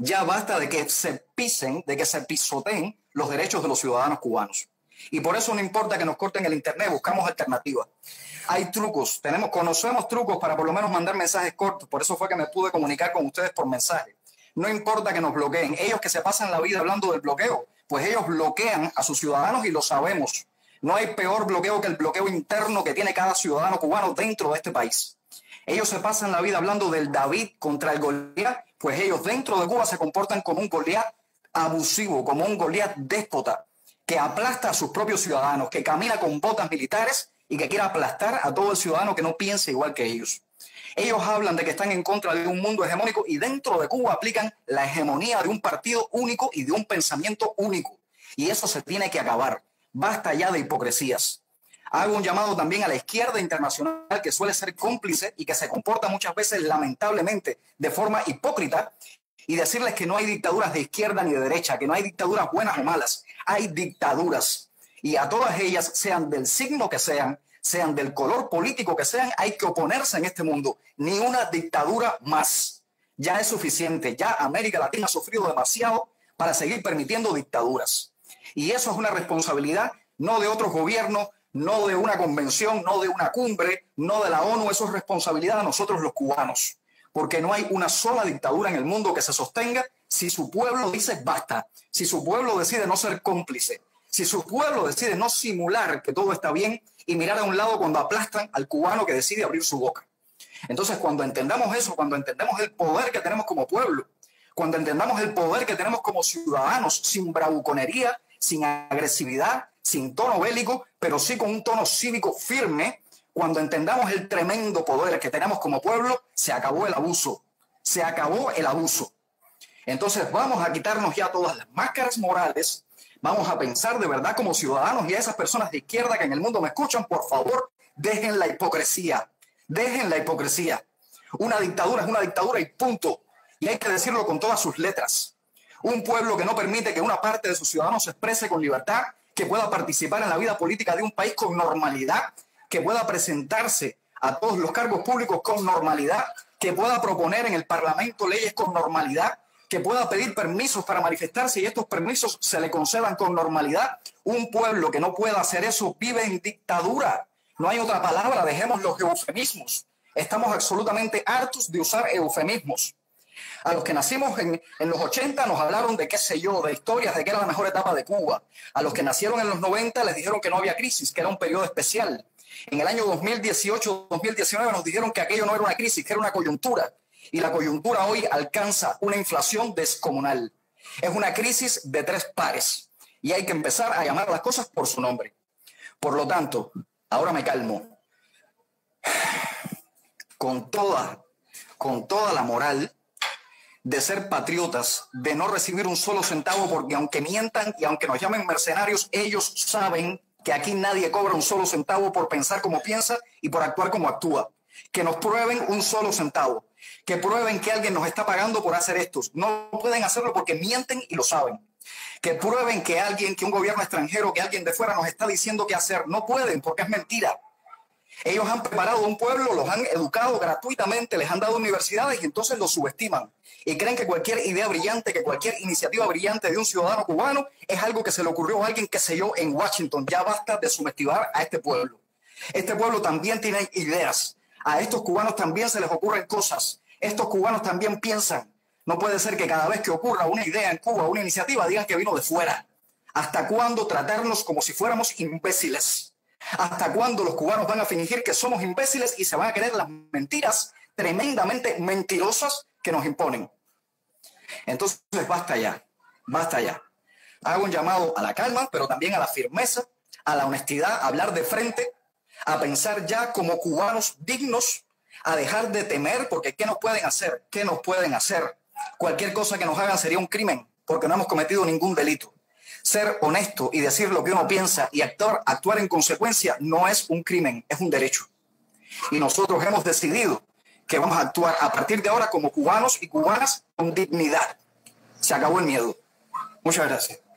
Ya basta de que se pisen, de que se pisoteen los derechos de los ciudadanos cubanos. Y por eso no importa que nos corten el internet, buscamos alternativas. Hay trucos, conocemos trucos para por lo menos mandar mensajes cortos. Por eso fue que me pude comunicar con ustedes por mensaje. No importa que nos bloqueen. Ellos que se pasan la vida hablando del bloqueo, pues ellos bloquean a sus ciudadanos y lo sabemos. No hay peor bloqueo que el bloqueo interno que tiene cada ciudadano cubano dentro de este país. Ellos se pasan la vida hablando del David contra el Goliat, pues ellos dentro de Cuba se comportan como un Goliat abusivo, como un Goliat déspota, que aplasta a sus propios ciudadanos, que camina con botas militares y que quiere aplastar a todo el ciudadano que no piense igual que ellos. Ellos hablan de que están en contra de un mundo hegemónico y dentro de Cuba aplican la hegemonía de un partido único y de un pensamiento único. Y eso se tiene que acabar. Basta ya de hipocresías. Hago un llamado también a la izquierda internacional, que suele ser cómplice y que se comporta muchas veces lamentablemente de forma hipócrita, y decirles que no hay dictaduras de izquierda ni de derecha, que no hay dictaduras buenas o malas. Hay dictaduras. Y a todas ellas, sean del signo que sean del color político que sean, hay que oponerse en este mundo. Ni una dictadura más. Ya es suficiente. Ya América Latina ha sufrido demasiado para seguir permitiendo dictaduras. Y eso es una responsabilidad no de otros gobiernos, no de una convención, no de una cumbre, no de la ONU. Eso es responsabilidad de nosotros los cubanos. Porque no hay una sola dictadura en el mundo que se sostenga si su pueblo dice basta, si su pueblo decide no ser cómplice, si su pueblo decide no simular que todo está bien y mirar a un lado cuando aplastan al cubano que decide abrir su boca. Entonces, cuando entendamos eso, cuando entendemos el poder que tenemos como pueblo, cuando entendamos el poder que tenemos como ciudadanos, sin bravuconería, sin agresividad, sin tono bélico, pero sí con un tono cívico firme, cuando entendamos el tremendo poder que tenemos como pueblo, se acabó el abuso. Se acabó el abuso. Entonces vamos a quitarnos ya todas las máscaras morales, vamos a pensar de verdad como ciudadanos, y a esas personas de izquierda que en el mundo me escuchan, por favor, dejen la hipocresía. Dejen la hipocresía. Una dictadura es una dictadura y punto. Y hay que decirlo con todas sus letras. Un pueblo que no permite que una parte de sus ciudadanos se exprese con libertad, que pueda participar en la vida política de un país con normalidad, que pueda presentarse a todos los cargos públicos con normalidad, que pueda proponer en el Parlamento leyes con normalidad, que pueda pedir permisos para manifestarse y estos permisos se le concedan con normalidad. Un pueblo que no pueda hacer eso vive en dictadura. No hay otra palabra, dejemos los eufemismos. Estamos absolutamente hartos de usar eufemismos. A los que nacimos en los 80 nos hablaron de qué sé yo, de historias, de que era la mejor etapa de Cuba. A los que nacieron en los 90 les dijeron que no había crisis, que era un periodo especial. En el año 2018-2019 nos dijeron que aquello no era una crisis, que era una coyuntura. Y la coyuntura hoy alcanza una inflación descomunal. Es una crisis de tres pares. Y hay que empezar a llamar a las cosas por su nombre. Por lo tanto, ahora me calmo. Con toda la moral de ser patriotas, de no recibir un solo centavo, porque aunque mientan y aunque nos llamen mercenarios, ellos saben que aquí nadie cobra un solo centavo por pensar como piensa y por actuar como actúa. Que nos prueben un solo centavo, que prueben que alguien nos está pagando por hacer esto. No pueden hacerlo porque mienten y lo saben. Que prueben que un gobierno extranjero, que alguien de fuera nos está diciendo qué hacer. No pueden porque es mentira. Ellos han preparado un pueblo, los han educado gratuitamente, les han dado universidades y entonces los subestiman. Y creen que cualquier idea brillante, que cualquier iniciativa brillante de un ciudadano cubano es algo que se le ocurrió a alguien, que sé yo, en Washington. Ya basta de subestimar a este pueblo. Este pueblo también tiene ideas. A estos cubanos también se les ocurren cosas. Estos cubanos también piensan. No puede ser que cada vez que ocurra una idea en Cuba, una iniciativa, digan que vino de fuera. ¿Hasta cuándo tratarnos como si fuéramos imbéciles? ¿Hasta cuándo los cubanos van a fingir que somos imbéciles y se van a creer las mentiras tremendamente mentirosas que nos imponen? Entonces, basta ya, basta ya. Hago un llamado a la calma, pero también a la firmeza, a la honestidad, a hablar de frente, a pensar ya como cubanos dignos, a dejar de temer, porque ¿qué nos pueden hacer? ¿Qué nos pueden hacer? Cualquier cosa que nos hagan sería un crimen, porque no hemos cometido ningún delito. Ser honesto y decir lo que uno piensa y actuar en consecuencia no es un crimen, es un derecho. Y nosotros hemos decidido que vamos a actuar a partir de ahora como cubanos y cubanas con dignidad. Se acabó el miedo. Muchas gracias.